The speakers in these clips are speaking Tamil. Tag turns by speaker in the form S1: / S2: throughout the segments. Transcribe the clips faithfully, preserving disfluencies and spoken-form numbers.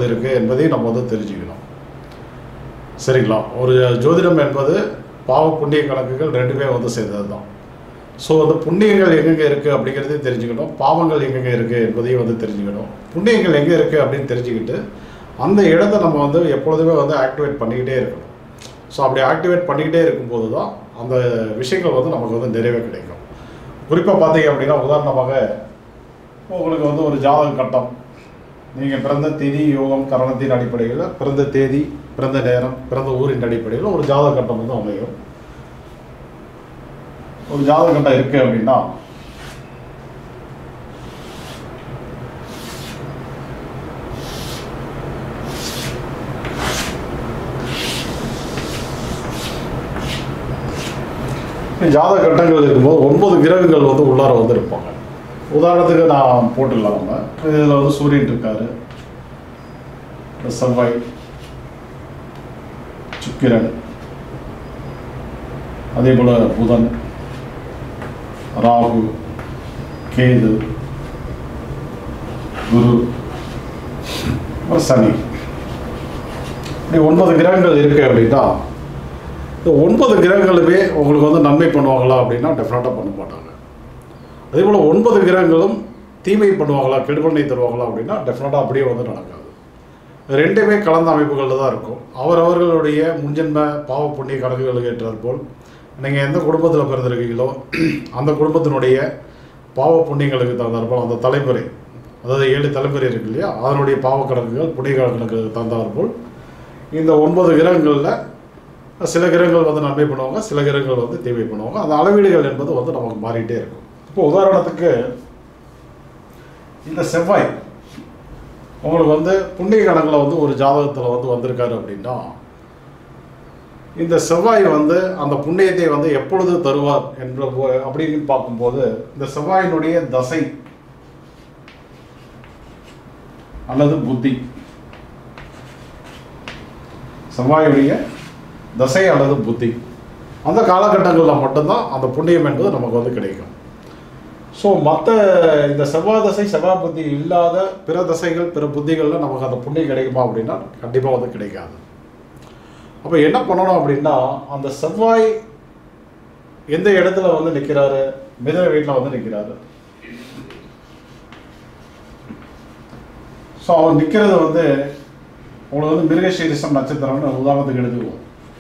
S1: எப்பொழுது இருக்குது என்பதையும் நம்ம வந்து தெரிஞ்சுக்கணும். சரிங்களா? ஒரு ஜோதிடம் என்பது பாவ புண்ணிய கணக்குகள் ரெண்டுமே வந்து சேர்ந்தது தான். ஸோ அந்த புண்ணியங்கள் எங்கெங்கே இருக்குது அப்படிங்கிறதையும் தெரிஞ்சுக்கணும், பாவங்கள் எங்கெங்கே இருக்குது என்பதையும் வந்து தெரிஞ்சுக்கணும். புண்ணியங்கள் எங்கே இருக்குது அப்படின்னு தெரிஞ்சுக்கிட்டு அந்த இடத்த நம்ம வந்து எப்பொழுதுமே வந்து ஆக்டிவேட் பண்ணிக்கிட்டே இருக்கணும். ஸோ அப்படி ஆக்டிவேட் பண்ணிக்கிட்டே இருக்கும்போது தான் அந்த விஷயங்கள் வந்து நமக்கு வந்து நிறைவே கிடைக்கும். குறிப்பாக பார்த்தீங்க அப்படின்னா, உதாரணமாக உங்களுக்கு வந்து ஒரு ஜாதக கட்டம், நீங்கள் பிறந்த திதி யோகம் கரணத்தின் அடிப்படையில், பிறந்த தேதி, பிறந்த நேரம், பிறந்த ஊரின் அடிப்படையில் ஒரு ஜாதக கட்டம் வந்து அமையும். ஒரு ஜாதக கட்டம் இருக்குது அப்படின்னா ஜாதக கட்டங்கள் இருக்கும்போது ஒன்பது கிரகங்கள் வந்து உள்ளார வந்து இருப்பாங்க. உதாரணத்துக்கு நான் போட்டுடலாம். நம்ம இதில் வந்து சூரியன் இருக்காரு, செவ்வாய், சுக்கிரன், அதே போல் புதன், ராகு, கேது, குரு, சனி, இப்படி ஒன்பது கிரகங்கள் இருக்கு அப்படின்னா இந்த ஒன்பது கிரகங்களுமே உங்களுக்கு வந்து நன்மை பண்ணுவாங்களா அப்படின்னா டெஃபினட்டாக பண்ண மாட்டாங்க. அதே போல் ஒன்பது கிரகங்களும் தீமை பண்ணுவாங்களா, கெடுபலனை தருவாங்களா அப்படின்னா டெஃபினட்டாக அப்படியே வந்து நடக்காது. ரெண்டுமே கலந்த அமைப்புகளில் தான் இருக்கும். அவரவர்களுடைய முன்ஜென்ம பாவ புண்ணிய கணக்குகளுக்கு ஏற்றார் போல் நீங்கள் எந்த குடும்பத்தில் பிறந்திருக்கீங்களோ அந்த குடும்பத்தினுடைய பாவ புண்ணியங்களுக்கு தகுந்தாற்போல் அந்த தலைமுறை, அதாவது ஏழு தலைமுறை இருக்கு இல்லையா, அதனுடைய பாவ கணக்குகள் புண்ணிய கணக்கு தகுந்தாற்போல் இந்த ஒன்பது கிரகங்களில் சில கிரகங்கள் வந்து நன்மை பண்ணுவாங்க, சில கிரகங்கள் வந்து தீமை பண்ணுவாங்க. அந்த அளவீடுகள் என்பது வந்து நமக்கு மாறிட்டே இருக்கும். இப்போ உதாரணத்துக்கு இந்த செவ்வாய் உங்களுக்கு வந்து புண்ணிய கணக்கில் வந்து ஒரு ஜாதகத்தில் வந்து வந்திருக்காரு அப்படின்னா இந்த செவ்வாய் வந்து அந்த புண்ணியத்தை வந்து எப்பொழுது தருவார் என்ற அப்படின்னு பார்க்கும்போது இந்த செவ்வாயினுடைய தசை அல்லது புத்தி, செவ்வாயுடைய தசை அல்லது புத்தி அந்த காலகட்டங்களில் மட்டும்தான் அந்த புண்ணியம் என்பது நமக்கு வந்து கிடைக்கும். ஸோ மற்ற இந்த செவ்வாய் தசை செவ்வாய் புத்தி இல்லாத பிற தசைகள் பிற புத்திகளில் நமக்கு அந்த புண்ணியம் கிடைக்குமா அப்படின்னா கண்டிப்பாக வந்து கிடைக்காது. அப்போ என்ன பண்ணணும் அப்படின்னா, அந்த செவ்வாய் எந்த இடத்துல வந்து நிற்கிறாரு, மிதன வீட்டில் வந்து நிற்கிறாரு. ஸோ அவர் நிற்கிறது வந்து உங்களுக்கு வந்து மிருகசீரிஷம் நட்சத்திரம்னு உதாரணத்துக்கு எடுத்துக்குவோம்.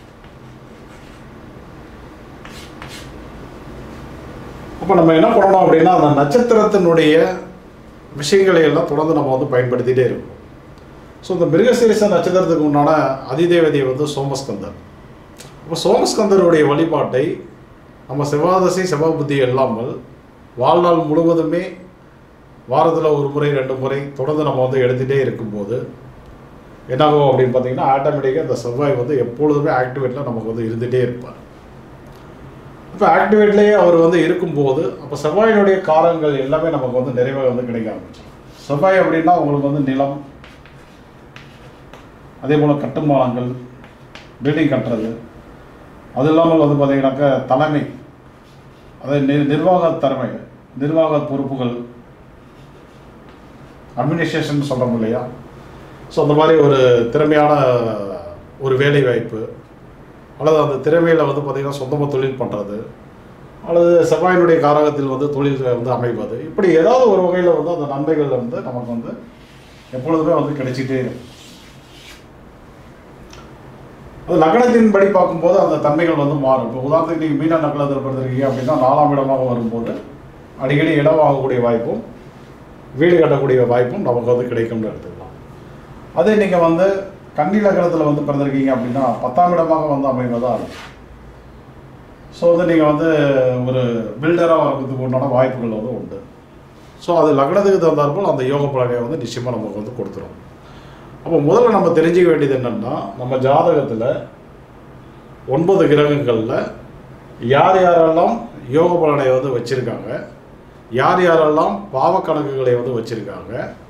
S1: அப்போ நம்ம என்ன பண்ணணும் அப்படின்னா, அந்த நட்சத்திரத்தினுடைய விஷயங்களை எல்லாம் தொடர்ந்து நம்ம வந்து பயன்படுத்திகிட்டே இருக்கோம். ஸோ இந்த மிருகசீரிஷ நட்சத்திரத்துக்கு உண்டான அதிதேவதை வந்து சோமஸ்கந்தர். அப்போ சோமஸ்கந்தருடைய வழிபாட்டை நம்ம செவ்வாதசை செவ்வாய் புத்தி இல்லாமல் வாழ்நாள் முழுவதுமே வாரத்தில் ஒரு முறை ரெண்டு முறை தொடர்ந்து நம்ம வந்து எடுத்துகிட்டே இருக்கும்போது என்னாகும் அப்படின்னு பார்த்தீங்கன்னா, ஆட்டோமேட்டிக்காக இந்த செவ்வாய் வந்து எப்பொழுதுமே ஆக்டிவேட்டில் நமக்கு வந்து இருந்துகிட்டே இருப்பார். இப்போ ஆக்டிவேட்லேயே அவர் வந்து இருக்கும்போது அப்போ செவ்வாயினுடைய காரங்கள் எல்லாமே நமக்கு வந்து நிறைவாக வந்து கிடைக்க ஆரம்பிச்சோம். செவ்வாய் அப்படின்னா உங்களுக்கு வந்து நிலம், அதே போல் கட்டுமானங்கள், பில்டிங் கட்டுறது, அது இல்லாமல் வந்து பார்த்திங்கனாக்கா தலைமை, அதாவது நி நிர்வாக திறமை, நிர்வாக பொறுப்புகள், அட்மினிஸ்ட்ரேஷன் சொல்கிறோம் இல்லையா. ஸோ அந்த மாதிரி ஒரு திறமையான ஒரு வேலை வாய்ப்பு, அல்லது அந்த திறமையில் வந்து பார்த்திங்கன்னா சொந்தமாக தொழில் பண்ணுறது, அல்லது செவ்வாயினுடைய காரகத்தில் வந்து தொழில் வந்து அமைவது, இப்படி ஏதாவது ஒரு வகையில் வந்து அந்த நன்மைகள் வந்து நமக்கு வந்து எப்பொழுதுமே வந்து கிடைச்சிட்டே இருக்கும். அது லக்னத்தின் படி பார்க்கும்போது அந்த தன்மைகள் வந்து மாறும். இப்போ உதாரணத்துக்கு நீங்கள் மீன நக்கலத்தில் பிறந்திருக்கீங்க அப்படின்னா நாலாம் இடமாக வரும்போது அடிக்கடி இடம் வாங்கக்கூடிய வாய்ப்பும் வீடு கட்டக்கூடிய வாய்ப்பும் நமக்கு வந்து கிடைக்கும்னு எடுத்துக்கலாம். அதே நீங்கள் வந்து கன்னி லக்னத்தில் வந்து பிறந்திருக்கீங்க அப்படின்னா பத்தாம் இடமாக வந்து அமைவதாக இருக்கும். ஸோ வந்து நீங்கள் வந்து ஒரு பில்டராக வரதுக்கு உண்டான வாய்ப்புகள் வந்து உண்டு. ஸோ அது லக்னத்துக்கு தகுந்தாற்போல் அந்த யோக பலனை வந்து நிச்சயமாக நமக்கு வந்து கொடுத்துரும். அப்போ முதல்ல நம்ம தெரிஞ்சுக்க வேண்டியது என்னென்னா, நம்ம ஜாதகத்தில் ஒன்பது கிரகங்களில் யார் யாரெல்லாம் யோக பலனை வந்து வச்சுருக்காங்க, யார் யாரெல்லாம் பாவ கணக்குகளை வந்து வச்சுருக்காங்க,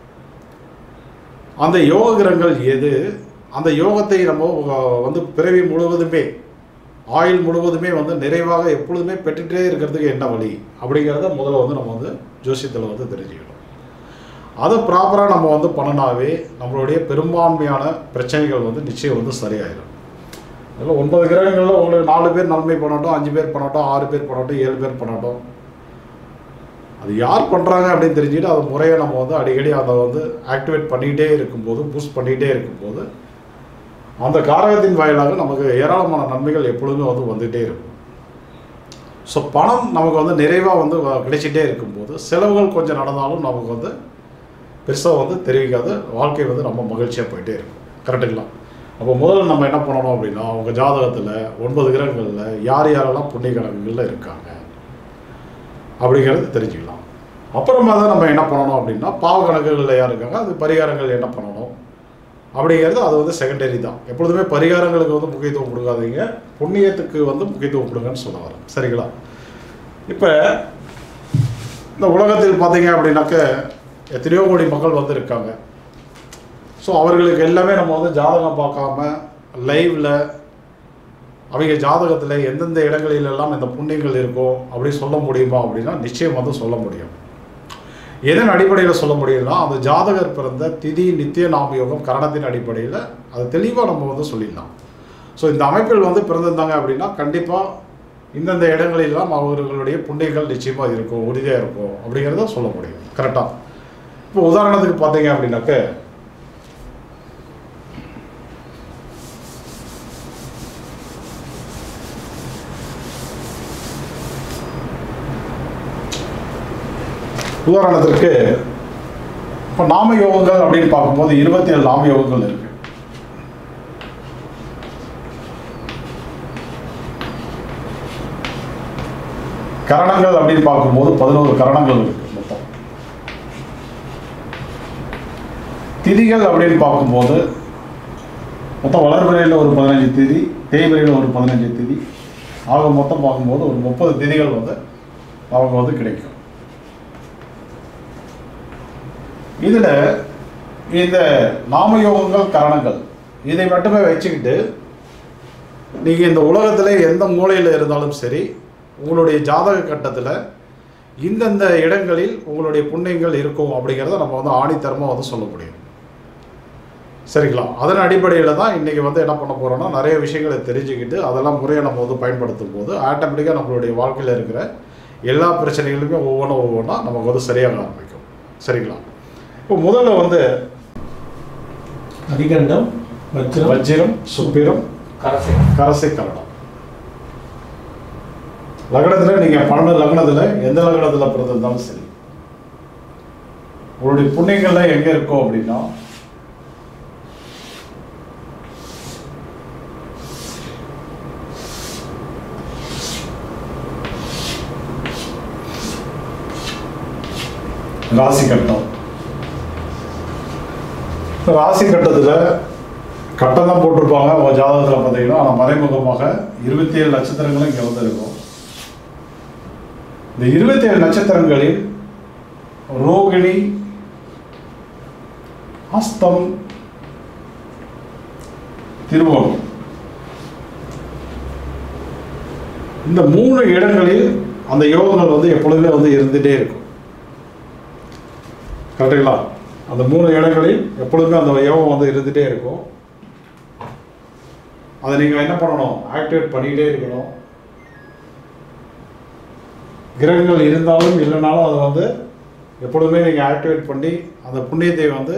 S1: அந்த யோக கிரகங்கள் எது, அந்த யோகத்தை நம்ம வந்து பிறவி முழுவதுமே ஆயுள் முழுவதுமே வந்து நிறைவாக எப்பொழுதுமே பெற்றுகிட்டே இருக்கிறதுக்கு என்ன வழி அப்படிங்கிறத முதல்ல வந்து நம்ம வந்து ஜோசியத்தில் வந்து தெரிஞ்சுக்கணும். அதை ப்ராப்பராக நம்ம வந்து பண்ணினாவே நம்மளுடைய பெரும்பான்மையான பிரச்சனைகள் வந்து நிச்சயம் வந்து சரியாயிடும். அதில் ஒன்பது கிரகங்களில் உங்களுக்கு நாலு பேர் நன்மை பண்ணட்டும், அஞ்சு பேர் பண்ணட்டும், ஆறு பேர் பண்ணட்டும், ஏழு பேர் பண்ணட்டும், அது யார் பண்ணுறாங்க அப்படின்னு தெரிஞ்சுக்கிட்டு அது முறையை நம்ம வந்து அடிக்கடி அதை வந்து ஆக்டிவேட் பண்ணிகிட்டே இருக்கும்போது, பூஸ்ட் பண்ணிகிட்டே இருக்கும்போது அந்த காரகத்தின் வாயிலாக நமக்கு ஏராளமான நன்மைகள் எப்பொழுதுமே வந்து வந்துகிட்டே இருக்கும். ஸோ பணம் நமக்கு வந்து நிறைவாக வந்து கிடைச்சிட்டே இருக்கும்போது செலவுகள் கொஞ்சம் நடந்தாலும் நமக்கு வந்து பெருசாக வந்து தெரிவிக்காது, வாழ்க்கை வந்து நம்ம மகிழ்ச்சியாக போயிட்டே இருக்கும். கரெக்டுங்களா? அப்போ முதல்ல நம்ம என்ன பண்ணணும் அப்படின்னா, அவங்க ஜாதகத்தில் ஒன்பது கிரகங்களில் யார் யாரெல்லாம் புண்ணிய கணக்குகளில் இருக்காங்க அப்படிங்கிறது தெரிஞ்சுக்கலாம். அப்புறமா தான் நம்ம என்ன பண்ணணும் அப்படின்னா, பாவ கணக்குகளில் யார் இருக்காங்க, அது பரிகாரங்கள் என்ன பண்ணணும் அப்படிங்கிறது அது வந்து செகண்டரி தான். எப்பொழுதுமே பரிகாரங்களுக்கு வந்து முக்கியத்துவம் கொடுக்காதீங்க, புண்ணியத்துக்கு வந்து முக்கியத்துவம் கொடுங்கன்னு சொல்ல வரேன். சரிங்களா? இப்போ இந்த உலகத்தில் பார்த்தீங்க அப்படின்னாக்க எத்தனையோ கோடி மக்கள் வந்து இருக்காங்க. ஸோ அவர்களுக்கு எல்லாமே நம்ம வந்து ஜாதகம் பார்க்காம லைவில் அவங்க ஜாதகத்தில் எந்தெந்த இடங்களிலெல்லாம் இந்த புண்ணியங்கள் இருக்கும் அப்படி சொல்ல முடியுமா அப்படின்னா நிச்சயம் வந்து சொல்ல முடியும். எதன் அடிப்படையில் சொல்ல முடியும்னா, அந்த ஜாதகர் பிறந்த திதி நித்திய நாம யோகம் கரணத்தின் அடிப்படையில் அதை தெளிவாக நம்ம வந்து சொல்லிடலாம். ஸோ இந்த அமைப்பில் வந்து பிறந்திருந்தாங்க அப்படின்னா கண்டிப்பாக இந்தந்த இடங்களெல்லாம் அவர்களுடைய புண்ணியங்கள் நிச்சயமாக இருக்கும், உறுதியாக இருக்கும் அப்படிங்கிறத சொல்ல முடியும். கரெக்டாக? இப்போ உதாரணத்துக்கு பார்த்தீங்க அப்படின்னாக்க, உதாரணத்திற்கு இப்போ நாம யோகங்கள் அப்படின்னு பார்க்கும்போது இருபத்தி ஏழு நாம யோகங்கள் இருக்கு. கரணங்கள் அப்படின்னு பார்க்கும்போது பதினோரு கரணங்கள் இருக்கு மொத்தம். திதிகள் அப்படின்னு பார்க்கும்போது மொத்தம் வளர்பிறையில் ஒரு பதினஞ்சு திதி, தேய்பிறையில் ஒரு பதினஞ்சு திதி, ஆக மொத்தம் பார்க்கும்போது ஒரு முப்பது திதிகள் வந்து அவங்க வந்து கிடைக்கும். இதில் இந்த நாமயோகங்கள் கரணங்கள் இதை மட்டுமே வச்சுக்கிட்டு நீங்கள் இந்த உலகத்தில் எந்த மூலையில் இருந்தாலும் சரி, உங்களுடைய ஜாதக கட்டத்தில் இந்தந்த இடங்களில் உங்களுடைய புண்ணியங்கள் இருக்கும் அப்படிங்கிறத நம்ம வந்து ஆணித்தரமாக வந்து சொல்ல முடியும். சரிங்களா? அதன் அடிப்படையில் தான் இன்றைக்கி வந்து என்ன பண்ண போகிறோன்னா, நிறைய விஷயங்களை தெரிஞ்சுக்கிட்டு அதெல்லாம் முறையை நம்ம வந்து பயன்படுத்தும் போது ஆட்டோமேட்டிக்காக நம்மளுடைய வாழ்க்கையில் இருக்கிற எல்லா பிரச்சனைகளுமே ஒவ்வொன்றும் ஒவ்வொன்றா நமக்கு வந்து சரியாக ஆரம்பிக்கும். சரிங்களா? இப்போ முதல்ல வந்து
S2: அதிகண்டம், வஜ்ரம்,
S1: வஜ்ரம், சுப்பிரம்,
S2: கரசை
S1: கரசை கரணம். லக்னத்தில் நீங்கள் பன்னெண்டு லக்னத்தில் எந்த லக்னத்தில் பிறந்திருந்தாலும் சரி, உங்களுடைய புண்ணியங்கள்லாம் எங்கே இருக்கும் அப்படின்னா, ராசி கட்டம். ராசி கட்டத்தில் கட்டம் தான் போட்டிருப்பாங்க அவங்க ஜாதகத்தில் பார்த்தீங்கன்னா, ஆனால் மறைமுகமாக இருபத்தி ஏழு நட்சத்திரங்களும் இங்கே வந்து இருக்கும். இந்த இருபத்தி ஏழு நட்சத்திரங்களில் ரோகிணி, ஹஸ்தம், திருவோணம், இந்த மூணு இடங்களில் அந்த யோகங்கள் வந்து எப்பொழுதுமே வந்து இருந்துகிட்டே இருக்கும். கரெக்டுங்களா? அந்த மூணு இடங்களில் எப்பொழுதுமே அந்த யோகம் வந்து இருந்துகிட்டே இருக்கும். அதை நீங்கள் என்ன பண்ணணும்? ஆக்டிவேட் பண்ணிக்கிட்டே இருக்கணும். கிரகங்கள் இருந்தாலும் இல்லைனாலும் அதை வந்து எப்பொழுதுமே நீங்கள் ஆக்டிவேட் பண்ணி அந்த புண்ணியத்தை வந்து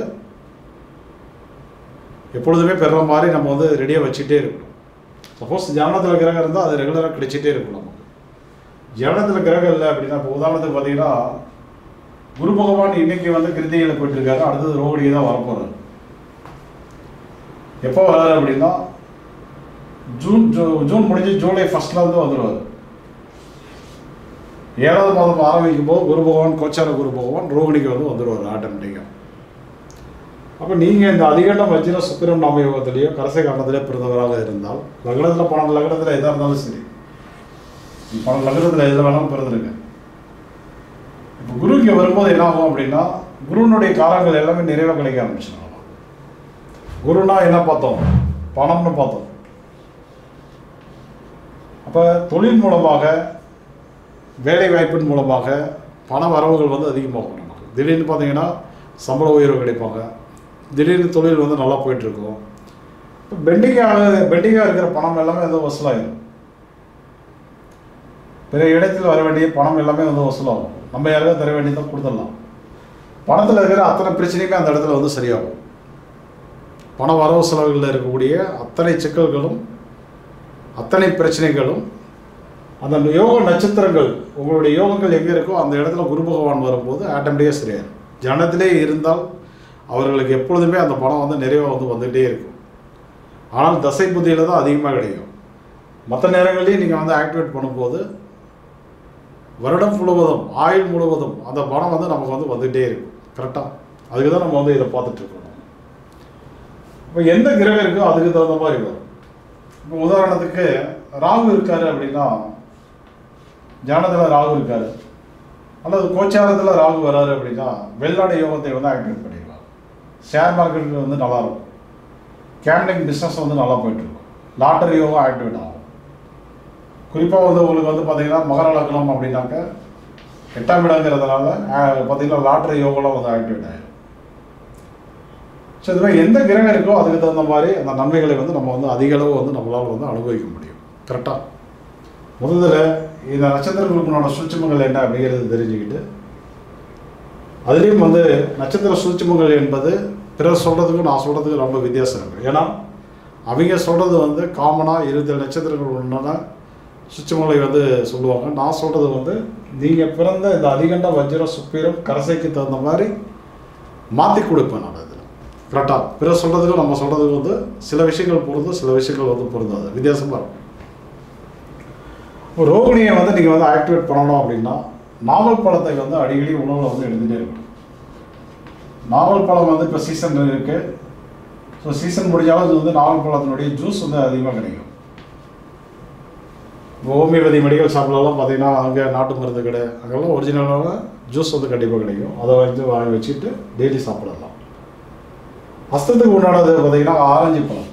S1: எப்பொழுதுமே பெற மாதிரி நம்ம வந்து ரெடியாக வச்சுட்டே இருக்கணும். சப்போஸ் ஜனனத்தில் கிரகம் இருந்தால் அது ரெகுலராக கிடைச்சிட்டே இருக்கும் நமக்கு. ஜனனத்தில் கிரகம் இல்லை அப்படின்னா, இப்போ உதாரணத்துக்கு பார்த்தீங்கன்னா, குரு பகவான் இன்னைக்கு வந்து கிருத்திகையில் போயிட்டு இருக்காரு, அடுத்தது ரோகிணியை தான் வரப்போறாரு. எப்போ வராரு அப்படின்னா, ஜூன் ஜூன் முடிஞ்சு ஜூலை ஃபர்ஸ்ட்ல வந்து வந்துடுவார். ஏழாவது மாதம் ஆரம்பிக்கும் போது குரு பகவான், கோச்சார குரு பகவான் ரோகிணிக்கு வந்து வந்துடுவார் ஆட்டோமேட்டிக்காக. அப்போ நீங்கள் இந்த அதிகண்டம் வஜ்ர சுக்கிரம் நாம யோகத்திலேயோ கரசை காரணத்திலே பிறந்தவராக இருந்தால், லக்னத்தில் பன்னெண்டு லக்னத்தில் எதாக இருந்தாலும் சரி, பன்னெண்டு லக்னத்தில் எதில் வேணாலும் பிறந்திருங்க. இப்போ குரு இங்கே வரும்போது என்ன ஆகும் அப்படின்னா, குருனுடைய காரங்கள் எல்லாமே நிறைவாக கிடைக்க ஆரம்பிச்சிடும். குருனா என்ன பார்த்தோம்? பணம்னு பார்த்தோம். அப்போ தொழில் மூலமாக, வேலை வாய்ப்பின் மூலமாக பண வரவுகள் வந்து அதிகமாகும் நமக்கு. திடீர்னு பார்த்தீங்கன்னா சம்பள உயர்வு கிடைப்பாங்க, திடீர்னு தொழில் வந்து நல்லா போயிட்டுருக்கும். இப்போ பெண்டிங்காக பெண்டிங்காக இருக்கிற பணம் எல்லாமே வந்து வசூலாகிடும். பிற இடத்தில் வர வேண்டிய பணம் எல்லாமே வந்து வசூலாகும். நம்ம யாருக்கும் தர வேண்டியதான் கொடுத்துடலாம். பணத்தில் இருக்கிற அத்தனை பிரச்சனையுமே அந்த இடத்துல வந்து சரியாகும். பண வரவு செலவுகளில் இருக்கக்கூடிய அத்தனை சிக்கல்களும் அத்தனை பிரச்சனைகளும் அந்த யோக நட்சத்திரங்கள் உங்களுடைய யோகங்கள் எங்கே இருக்கோ அந்த இடத்துல குரு பகவான் வரும்போது ஆட்டோமேட்டிக்காக சரியாயிடும். ஜனத்திலே இருந்தால் அவர்களுக்கு எப்பொழுதுமே அந்த பணம் வந்து நிறைவாக வந்து வந்துகிட்டே இருக்கும். ஆனால் தசை புத்தியில் தான் அதிகமாக கிடைக்கும். மற்ற நேரங்கள்லேயும் நீங்கள் வந்து ஆக்டிவேட் பண்ணும்போது வருடம் முழுவதும் ஆயுள் முழுவதும் அந்த பணம் வந்து நமக்கு வந்து வந்துகிட்டே இருக்கும். கரெக்டாக அதுக்கு தான் நம்ம வந்து இதை பார்த்துட்ருக்கோம். இப்போ எந்த கிரகம் இருக்கோ அதுக்கு தகுந்த மாதிரி வரும். இப்போ உதாரணத்துக்கு ராகு இருக்காரு அப்படின்னா, ஜானத்தில் ராகு இருக்காரு அல்லது கோச்சாரத்தில் ராகு வராரு அப்படின்னா வெளிநாடு யோகத்தை வந்து ஆக்டிவேட் பண்ணிடலாம். ஷேர் மார்க்கெட் வந்து நல்லாயிருக்கும். கேம்பிங் பிஸ்னஸ் வந்து நல்லா போயிட்டுருக்கும். லாட்டரி யோகம் ஆக்டிவேட் ஆகும். குறிப்பாக வந்து உங்களுக்கு வந்து பார்த்தீங்கன்னா மகர லக்னம் அப்படின்னாக்க எட்டாம் இடங்கிறதுனால பார்த்தீங்கன்னா லாட்டரி யோகம்லாம் வந்து ஆக்டிவேட் ஆகிடும். ஸோ இது மாதிரி எந்த கிரகம் இருக்கோ அதுக்கு தகுந்த மாதிரி அந்த நன்மைகளை வந்து நம்ம வந்து அதிக அளவு வந்து நம்மளால் வந்து அனுபவிக்க முடியும். கரெக்டாக முதல்ல இந்த நட்சத்திரங்களுக்குனோட சூட்சுமங்கள் என்ன அப்படிங்கிறது தெரிஞ்சுக்கிட்டு, அதுலேயும் வந்து நட்சத்திர சூட்சுமங்கள் என்பது பிறர் சொல்கிறதுக்கும் நான் சொல்கிறதுக்கும் ரொம்ப வித்தியாசம் இருக்குது. ஏன்னா அவங்க சொல்கிறது வந்து காமனாக இருபது நட்சத்திரங்கள் ஒன்றான சுச்சமங்களை வந்து சொல்லுவாங்க. நான் சொல்கிறது வந்து நீங்கள் பிறந்த இந்த அதிகண்ட வஜ்ரம் சுப்பீரம் கரசைக்கு தகுந்த மாதிரி மாற்றி கொடுப்பேன் நான். இதில் கரெக்டாக பிற சொல்கிறதுக்கும் நம்ம சொல்கிறதுக்கு வந்து சில விஷயங்கள் பொருந்தும், சில விஷயங்கள் வந்து பொருந்தாது, வித்தியாசமாக இருக்கும். ஒரு ரோகிணியை வந்து நீங்கள் வந்து ஆக்டிவேட் பண்ணணும் அப்படின்னா நாவல் பழத்தை வந்து அடிக்கடி உணவில் வந்து எடுத்துகிட்டே இருக்கணும். நாவல் பழம் வந்து இப்போ சீசன் இருக்குது. ஸோ சீசன் முடிஞ்சாலும் அது வந்து நாவல் பழத்தினுடைய ஜூஸ் வந்து அதிகமாக கிடைக்கும். ஹோமியோபதி மெடிக்கல் ஷாப்லலாம் பார்த்தீங்கன்னா அங்கே நாட்டு மருந்து கடை அங்கெல்லாம் ஒரிஜினலான ஜூஸ் வந்து கண்டிப்பாக கிடைக்கும். அதை வந்து வாங்கி வச்சுட்டு டெய்லி சாப்பிடலாம். அஸ்தத்துக்கு உண்டானது பார்த்தீங்கன்னா ஆரஞ்சு பழம்.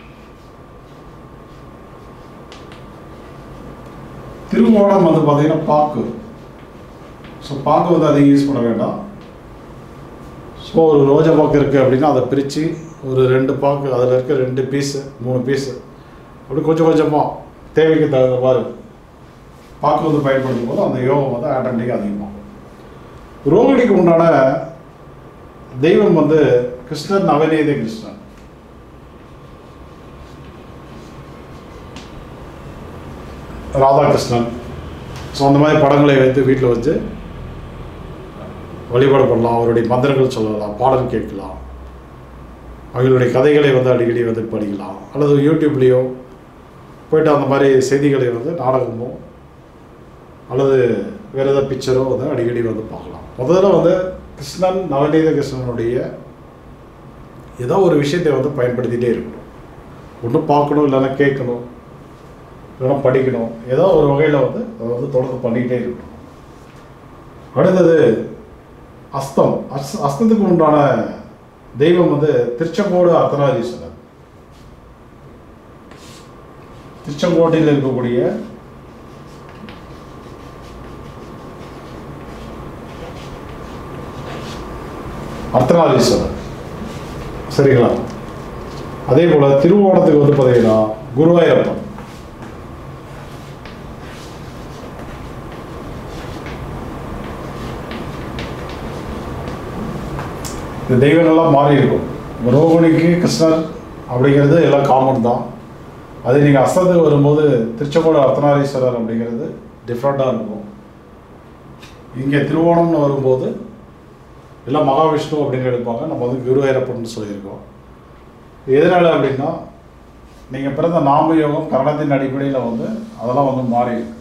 S1: திருவோணம் வந்து பார்த்தீங்கன்னா பாக்கு. ஸோ பாக்கு வந்து அதிகம் யூஸ் பண்ண வேண்டாம். ஸோ ஒரு ரோஜா பாக்கு இருக்குது அப்படின்னா அதை பிரித்து ஒரு ரெண்டு பாக்கு அதில் இருக்க ரெண்டு பீஸு மூணு பீஸு அப்படி கொஞ்சம் கொஞ்சமாக தேவைக்கு தகுந்த மாதிரி பாக்கு வந்து பயன்படுத்தும் போது அந்த யோகம் வந்து ஆட்டோமேட்டிக்காக அதிகமாகும். ரோகிணிக்கு உண்டான தெய்வம் வந்து கிருஷ்ணர், நவநீத கிருஷ்ணன். ராதாகிருஷ்ணன். ஸோ அந்த மாதிரி படங்களை வைத்து வீட்டில் வச்சு வழிபாடு பண்ணலாம். அவருடைய மந்திரங்கள் சொல்லலாம், பாடல் கேட்கலாம், அவங்களுடைய கதைகளை வந்து அடிக்கடி வந்து படிக்கலாம். அல்லது யூடியூப்லேயோ போய்ட்டு அந்த மாதிரி செய்திகளை வந்து நாடகமோ அல்லது வேறு ஏதாவது பிக்சரோ வந்து அடிக்கடி வந்து பார்க்கலாம். முதல்ல வந்து கிருஷ்ணன், நவநீத கிருஷ்ணனுடைய ஏதோ ஒரு விஷயத்தை வந்து பயன்படுத்திகிட்டே இருக்கணும். ஒன்றும் பார்க்கணும், இல்லைன்னா கேட்கணும், இல்லைன்னா படிக்கணும், ஏதோ ஒரு வகையில் வந்து அதை வந்து தொடர்ந்து பண்ணிக்கிட்டே இருக்கணும். அடுத்தது அஸ்தம். அஸ் அஸ்தத்துக்கு உண்டான தெய்வம் வந்து திருச்செங்கோடு அர்த்தநாரீஸ்வரர். திருச்செங்கோட்டில் இருக்கக்கூடிய அர்த்தநாரீஸ்வரர். சரிங்களா? அதே போல திருவோணத்துக்கு வந்து பார்த்தீங்கன்னா குருவாயூரப்பன். இந்த தெய்வங்கள்லாம் மாறி இருக்கும். ரோகிணிக்கு கிருஷ்ணர் அப்படிங்கிறது எல்லாம் காமன் தான். அதே நீங்கள் அஸ்தத்துக்கு வரும்போது திருச்செங்கோடு அர்த்தநாரீஸ்வரர் அப்படிங்கிறது டிஃப்ரெண்ட்டாக இருக்கும். இங்கே திருவோணம்னு வரும்போது எல்லாம் மகாவிஷ்ணு அப்படின்னு எடுப்பாங்க. நம்ம வந்து குருவாயூரப்பன் சொல்லியிருக்கோம். எதனால் அப்படின்னா நீங்கள் பிறந்த நாம யோகம் கரணத்தின் அடிப்படையில் வந்து அதெல்லாம் வந்து மாறி இருக்கு.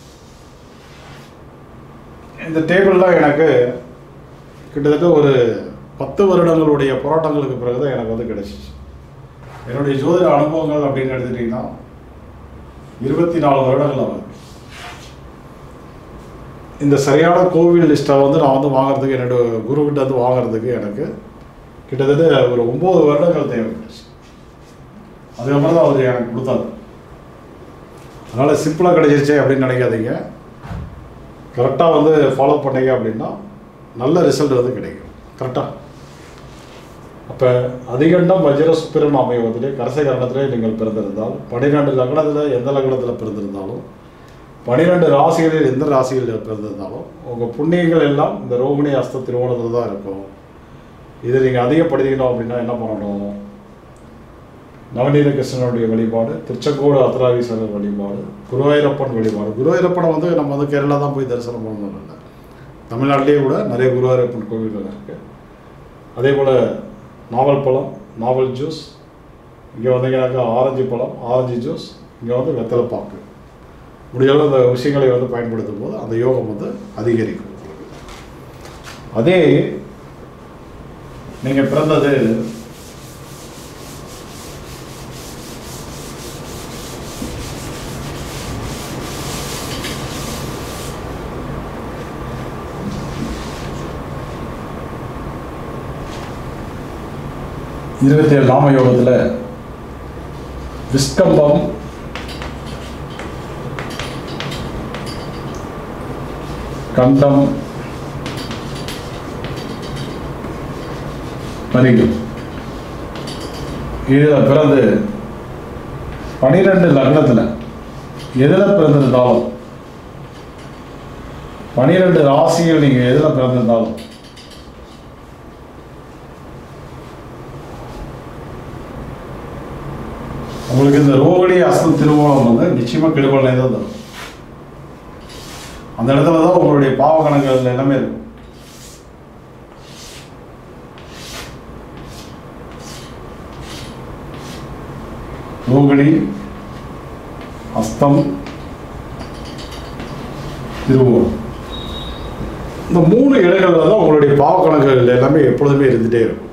S1: இந்த டேபிள்லாம் எனக்கு கிட்டத்தட்ட ஒரு பத்து வருடங்களுடைய போராட்டங்களுக்கு பிறகு தான் எனக்கு வந்து கிடைச்சிச்சு. என்னுடைய ஜோதிட அனுபவங்கள் அப்படின்னு எடுத்துட்டிங்கன்னா இருபத்தி நாலு வருடங்கள் ஆகுது. இந்த சரியான கோவில் லிஸ்ட்டை வந்து நான் வந்து வாங்குறதுக்கு, என்னோடய குருக்கிட்ட வந்து வாங்குறதுக்கு எனக்கு கிட்டத்தட்ட ஒரு ஒம்பது வருடங்கள் தேவைப்படுச்சு. அதுக்கப்புறம் தான் அவர் எனக்கு கொடுத்தாரு. அதனால் சிம்பிளாக கிடைச்சிருச்சே அப்படின்னு நினைக்காதீங்க. கரெக்டாக வந்து ஃபாலோ பண்ணீங்க அப்படின்னா நல்ல ரிசல்ட் வந்து கிடைக்கும். கரெக்டாக அப்போ அதிகண்டம் வஜ்ர சுக்கிரன் அமைவதிலே கரசை கரணத்திலே நீங்கள் பிறந்திருந்தால், பன்னிரெண்டு லக்னத்தில் எந்த லக்னத்தில் பிறந்திருந்தாலும், பன்னிரெண்டு ராசிகளில் எந்த ராசிகளில் பிறந்திருந்தாலும் உங்கள் புண்ணியங்கள் எல்லாம் இந்த ரோகிணி அஸ்த திருவோணத்தில் தான் இருக்கும். இதை நீங்கள் அதிகப்படுத்திக்கணும் அப்படின்னா என்ன பண்ணணும்? நவநீத கிருஷ்ணனுடைய வழிபாடு, திருச்செங்கோடு அர்த்தநாரீஸ்வரர் வழிபாடு, குருவாயூரப்பன் வழிபாடு. குருவாயூரப்பனை வந்து நம்ம வந்து கேரளா தான் போய் தரிசனம் பண்ணணும் இல்லை, தமிழ்நாட்டிலேயே கூட நிறைய குருவாயூரப்பன் கோவில்கள் இருக்குது. அதே போல் நாவல் பழம், நாவல் ஜூஸ், இங்கே வந்தீங்கன்னாக்கா ஆரஞ்சு பழம், ஆரஞ்சு ஜூஸ், இங்கே வந்து வெத்தலை பாக்கு, முடியாத அந்த விஷயங்களை வந்து பயன்படுத்தும் போது அந்த யோகம் வந்து அதிகரிக்கும். அதே நீங்கள் பிறந்தது இருபத்தி ஏழு நாம யோகத்தில் விஸ்கம்பம், கண்டம், பரிகம், இதில் பிறந்து பனிரெண்டு லக்னத்தில் எதில் பிறந்திருந்தாலும், பனிரெண்டு ராசியில் நீங்கள் எதில் பிறந்திருந்தாலும் உங்களுக்கு இந்த ரோகிணி அஸ்தம் திருவோணம் வந்து நிச்சயமாக கெடுபல் தான் தரும். அந்த இடத்துல தான் உங்களுடைய பாவ கணக்குகள் எல்லாமே இருக்கும். ரோகிணி அஸ்தம் திருவோணம் இந்த மூணு இடங்கள்ல தான் உங்களுடைய பாவ கணக்குகள் எல்லாமே எப்பொழுதுமே இருந்துகிட்டே இருக்கும்.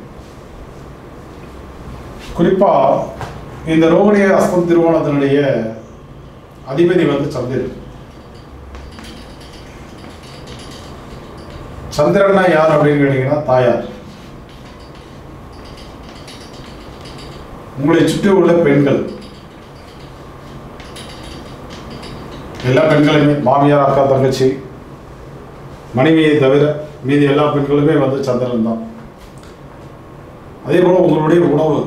S1: குறிப்பாக இந்த ரோகிணி அஸ்தம் திருவோணத்தினுடைய அதிபதி வந்து சந்திரன். சந்திரன்னா யார் அப்படின்னு கேட்டீங்கன்னா தாயார். உங்களை சுற்றி உள்ள பெண்கள், எல்லா பெண்களுமே, மாமியார், அக்கா, தங்கச்சி, மனைவியை தவிர மீதி எல்லா பெண்களுமே வந்து சந்திரன் தான். அதே போல உங்களுடைய உணவு,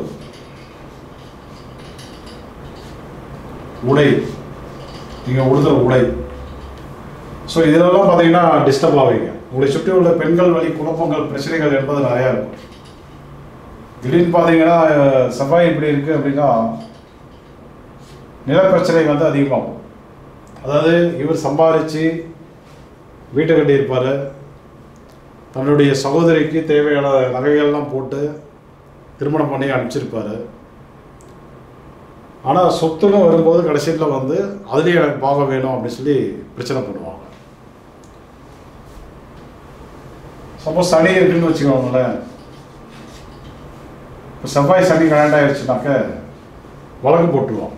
S1: உடை, நீங்கள் உடுத்துற உடை, ஸோ இதெல்லாம் பார்த்தீங்கன்னா டிஸ்டர்ப் ஆவீங்க. உங்களை சுற்றி உள்ள பெண்கள் வழி குழப்பங்கள், பிரச்சனைகள் என்பது நிறையா இருக்கும். திடீர்னு பார்த்தீங்கன்னா செவ்வாய் இப்படி இருக்குது அப்படின்னா நிலப்பிரச்சனை வந்து அதிகமாகும். அதாவது இவர் சம்பாதிச்சு வீட்டை கட்டியிருப்பார், தன்னுடைய சகோதரிக்கு தேவையான நகைகள்லாம் போட்டு திருமணம் பண்ணி அனுப்பிச்சிருப்பார். ஆனால் சொத்துன்னு வரும்போது கடைசியில் வந்து அதுலேயே எனக்கு பாகம் வேணும் அப்படின்னு சொல்லி பிரச்சனை பண்ணுவாங்க. சப்போஸ் சனி இருக்குன்னு வச்சுக்கோங்களேன், இப்போ செவ்வாய் சனி கனெக்ட் ஆயிடுச்சுனாக்க வழக்கு போட்டுருவாங்க.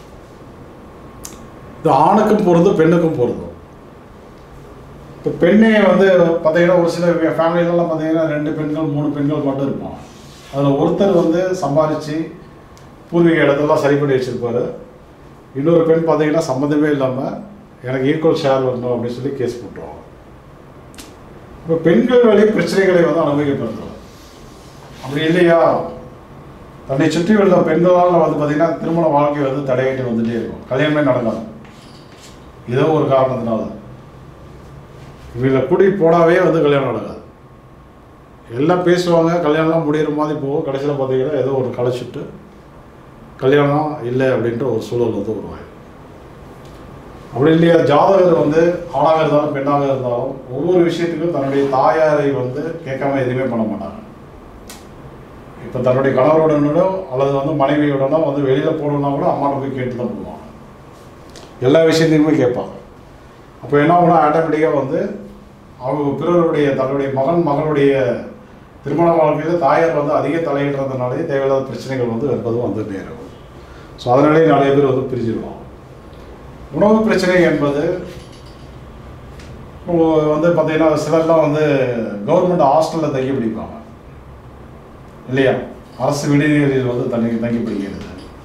S1: இது ஆணுக்கும் பொருந்தும் பெண்ணுக்கும் பொருந்தும். இப்போ பெண்ணே வந்து பார்த்தீங்கன்னா ஒரு சில ஃபேமிலியிலலாம் பார்த்தீங்கன்னா ரெண்டு பெண்கள் மூணு பெண்கள் மட்டும் இருப்பாங்க. அதில் ஒருத்தர் வந்து சம்பாதிச்சு பூர்வீக இடத்தெல்லாம் சரி பண்ணி வச்சுருப்பார். இன்னொரு பெண் பார்த்தீங்கன்னா சம்மந்தமே இல்லாமல் எனக்கு ஈக்குவல் ஷேர் வரணும் அப்படின்னு சொல்லி கேஸ் போட்டுருவாங்க. இப்போ பெண்கள் வழி பிரச்சனைகளை வந்து அனுபவிக்கப்படுறோம். அப்படி இல்லையா, தன்னை சுற்றி உள்ள பெண்களால் வந்து பார்த்தீங்கன்னா திருமண வாழ்க்கை வந்து தடையிட்டு வந்துட்டே இருக்கும், கல்யாணமே நடக்காது. ஏதோ ஒரு காரணத்தினால இவங்களை கூட்டி போனாவே வந்து கல்யாணம் நடக்காது. எல்லாம் பேசுவாங்க, கல்யாணம்லாம் முடிகிற மாதிரி போகும். கடைசியில் பார்த்தீங்கன்னா ஏதோ ஒரு களைச்சிட்டு கல்யாணம் இல்லை அப்படின்ற ஒரு சூழல் வந்து உருவாகும். அப்படி இல்லையா, ஜாதகர் வந்து ஆணாக இருந்தாலும் பெண்ணாக இருந்தாலும் ஒவ்வொரு விஷயத்துக்கும் தன்னுடைய தாயாரை வந்து கேட்காம எதுவுமே பண்ண மாட்டாங்க. இப்போ தன்னுடைய கணவருடனோ அல்லது வந்து மனைவியுடனோ வந்து வெளியில் போகணுன்னா கூட அம்மாட்ட போய் கேட்டு தான் போவாங்க. எல்லா விஷயத்தையுமே கேட்பாங்க. அப்போ என்ன ஆகுனா ஆட்டோமேட்டிக்காக வந்து அவங்க பிறருடைய தன்னுடைய மகன் மகனுடைய திருமண வாழ்க்கையில் தாயார் வந்து அதிக தலையிடுறதுனாலே தேவையில்லாத பிரச்சனைகள் வந்து என்பதும் வந்து நேரும். ஸோ அதனாலேயே நிறைய பேர் வந்து பிரிஞ்சிருவாங்க. உணவு பிரச்சனை என்பது வந்து பார்த்தீங்கன்னா சிலர்லாம் வந்து கவர்மெண்ட் ஹாஸ்டலில் தங்கி பிடிப்பாங்க இல்லையா, அரசு விடுதிகளில் வந்து தங்கி தங்கி பிடிக்கிறது.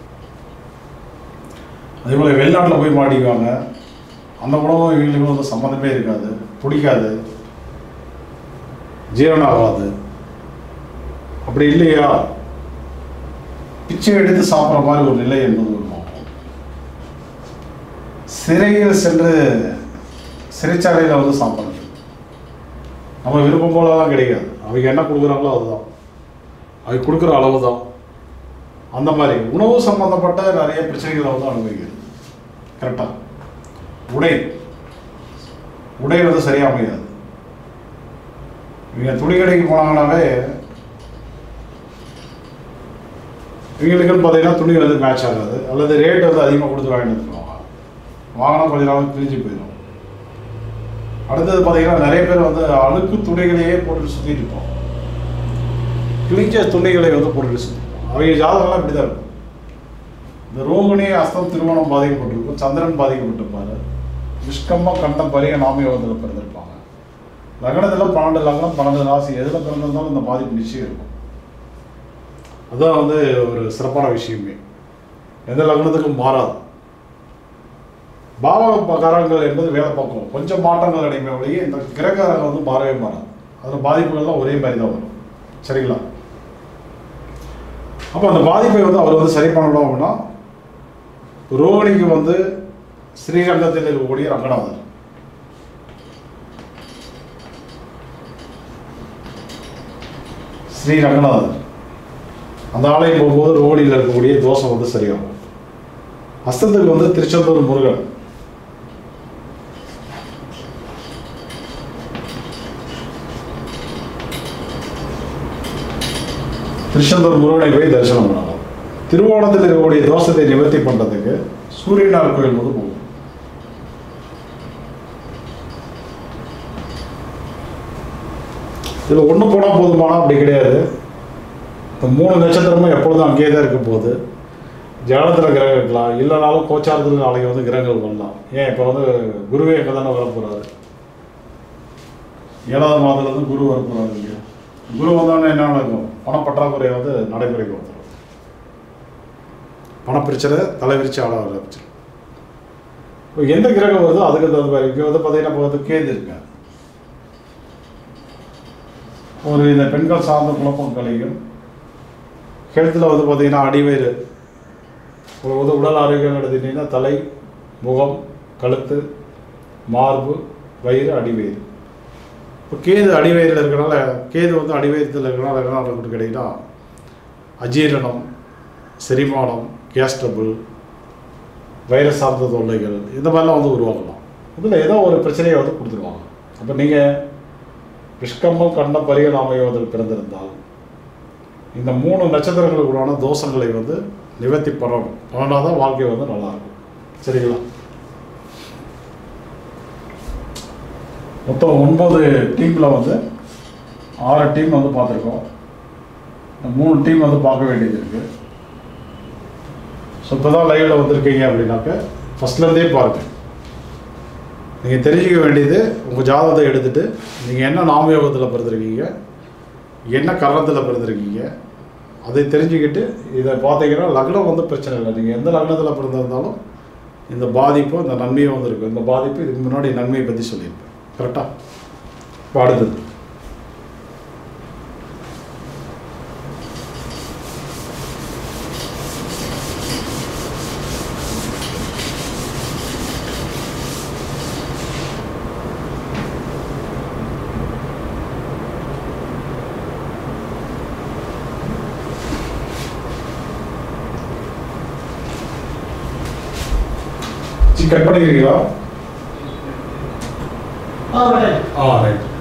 S1: அதே போல் வெளிநாட்டில் போய் மாட்டிக்குவாங்க. அந்த உணவும் இவங்களுக்கும் வந்து சம்மந்தமே இருக்காது, பிடிக்காது, ஜீரணம் ஆகாது. அப்படி இல்லையா பிச்சை எடுத்து சாப்பிட்ற மாதிரி ஒரு நிலை என்பது உருவாகும். சிறையில் சென்று சிறைச்சாலையில் வந்து சாப்பிட்றது நம்ம விருப்பம் போலலாம் கிடைக்காது. அவங்க என்ன கொடுக்குறாங்களோ அதுதான், அவங்க கொடுக்குற அளவு தான். அந்த மாதிரி உணவு சம்பந்தப்பட்ட நிறைய பிரச்சனைகளை வந்து அனுபவிக்கிறது. கரெக்டாக உடை உடை வந்து சரியாக அமையாது. இவங்க துணி கடைக்கு போனாங்கன்னாவே இவங்களுக்குன்னு பார்த்தீங்கன்னா துணி வந்து மேட்ச் ஆகாது, அல்லது ரேட் வந்து அதிகமாக கொடுத்து வாங்கிட்டு வந்துருவாங்க. வாங்கினா கொஞ்ச நாள் பிரிஞ்சு போயிடும். அடுத்தது பார்த்தீங்கன்னா நிறைய பேர் வந்து அழுக்கு துணிகளையே போட்டு சுற்றிட்டு இருப்போம். கிழிஞ்ச துணிகளை வந்து போட்டு சுற்றிப்போம். அவங்க ஜாதகம்லாம் இப்படி தான் இருக்கும். இந்த ரோகிணி அஸ்தம் திருமணம் பாதிக்கப்பட்டிருக்கும், சந்திரன் பாதிக்கப்பட்டிருப்பாரு, விஷ்கம்மா கண்டம் பரிய நாமயோகத்தில் பிறந்திருப்பாங்க. லக்னத்தில் பன்னெண்டு லக்னம் பன்னெண்டு ராசி எதில் பிறந்திருந்தாலும் இந்த பாதிப்பு நிச்சயம் இருக்கும். அதுதான் வந்து ஒரு சிறப்பான விஷயமே. எந்த லக்னத்துக்கும் மாறாது. பாவகாரங்கள் என்பது வேலை பார்க்கும், கொஞ்சம் மாற்றங்கள் அடையுமே வழியே இந்த கிரகங்கள் வந்து மாறவே மாறாது. அதில் பாதிப்புகள்லாம் ஒரே மாதிரி தான் வரும். சரிங்களா? அப்போ அந்த பாதிப்பை வந்து அவர் வந்து சரி பண்ணணும் அப்படின்னா ரோகிணிக்கு வந்து ஸ்ரீரங்கத்தில் இருக்கக்கூடிய ரங்கநாதர், ஸ்ரீ ரங்கநாதர் அந்த ஆலயம் போகும்போது ரோகிணியில் இருக்கக்கூடிய தோஷம் வந்து சரியாகும். அஸ்தத்துக்கு வந்து திருச்செந்தூர் முருகன், திருச்செந்தூர் முருகனை போய் தரிசனம் பண்ணலாம். திருவோணத்தில் இருக்கக்கூடிய தோஷத்தை நிவர்த்தி பண்றதுக்கு சூரியனார் கோயில் வந்து போகும். இதில் ஒன்று போனால் போதுமானா அப்படி கிடையாது. இந்த மூணு நட்சத்திரமும் எப்பொழுதும் அங்கேயே தான் இருக்க போகுது. ஜாதகத்தில் கிரகம் இருக்கலாம், இல்லைனாலும் கோச்சாரத்தில் நாளைக்கு வந்து கிரகங்கள் வரலாம். ஏன் இப்போ வந்து குருவே எங்கே தானே வரப்போகிறாரு, ஏழாவது மாதத்துலேருந்து குரு வரப்போகிறாரு. இல்லையா? குரு வந்தோடனே என்ன நடக்கும்? பணப்பற்றாக்குறை வந்து நடைமுறைக்கு வந்துடும். பணப்பிரச்சனை தலைவிரிச்சு ஆட ஆரம்பிச்சிடும். இப்போ எந்த கிரகம் வருதோ அதுக்கு தகுந்த மாதிரி இங்கே வந்து பார்த்தீங்கன்னா இப்போ வந்து கேது இருக்க ஒரு இந்த பெண்கள் சார்ந்த குழப்பம் கலையும். ஹெல்த்தில் வந்து பார்த்தீங்கன்னா அடிவயிறு, ஒரு வந்து உடல் ஆரோக்கியம் எடுத்துக்கிட்டிங்கன்னா தலை, முகம், கழுத்து, மார்பு, வயிறு, அடிவயிறு. இப்போ கேது அடிவயிறில் இருக்கிறனால, கேது வந்து அடிவயிறத்தில் இருக்கிறனால என்ன நடக்கும்னு கேட்டிங்கன்னா அஜீரணம், செரிமானம், கேஸ் ட்ரபிள், வைரஸ் சார்ந்த தொல்லைகள் இந்த மாதிரிலாம் வந்து உருவாக்கலாம். இதில் ஏதோ ஒரு பிரச்சனையை வந்து கொடுத்துருவாங்க. அப்போ நீங்கள் விஷ்கம்மம் கண்ட பரிய நாமயோகத்தில் பிறந்திருந்தால் இந்த மூணு நட்சத்திரங்களுக்குள்ளான தோஷங்களை வந்து நிவர்த்தி பண்ணணும். பண்ணால் தான் வாழ்க்கை வந்து நல்லாயிருக்கும். சரிங்களா? மொத்தம் ஒன்பது டீமில் வந்து ஆறு டீம் வந்து பார்த்துருக்கோம். இந்த மூணு டீம் வந்து பார்க்க வேண்டியது இருக்குது. ஸோ இப்போ தான் லைவில் வந்திருக்கீங்க அப்படின்னாக்க ஃபஸ்ட்லேருந்தே பாருங்கள். நீங்கள் தெரிஞ்சிக்க வேண்டியது உங்கள் ஜாதகத்தை எடுத்துகிட்டு நீங்கள் என்ன நாமயோகத்தில் பிறந்திருக்கீங்க, என்ன கரணத்தில் பிறந்திருக்கீங்க, அதை தெரிஞ்சுக்கிட்டு இதை பார்த்தீங்கன்னா லக்னம் வந்து பிரச்சனை இல்லை. நீங்கள் எந்த லக்னத்தில் பிறந்திருந்தாலும் இந்த பாதிப்பு, இந்த நன்மையும் வந்து இருக்கும். இந்த பாதிப்பு இதுக்கு முன்னாடி நன்மையை பற்றி சொல்லியிருப்பேன். கரெக்டாக? இப்போ அடுத்தது கட் பண்ணிக்கிறீங்களா? All right.